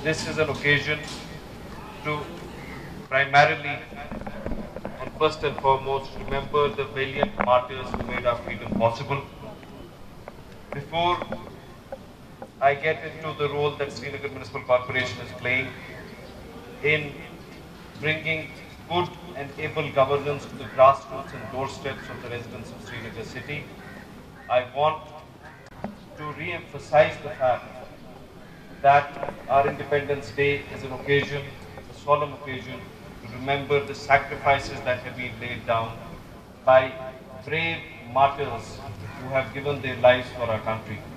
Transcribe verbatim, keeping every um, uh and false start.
this is an occasion to primarily and first and foremost remember the valiant martyrs who made our freedom possible. Before I get into the role that Srinagar Municipal Corporation is playing in bringing good and able governance to the grassroots and doorsteps of the residents of Srinagar city, I want to re-emphasize the fact that our Independence Day is an occasion, a solemn occasion, to remember the sacrifices that have been laid down by brave martyrs who have given their lives for our country.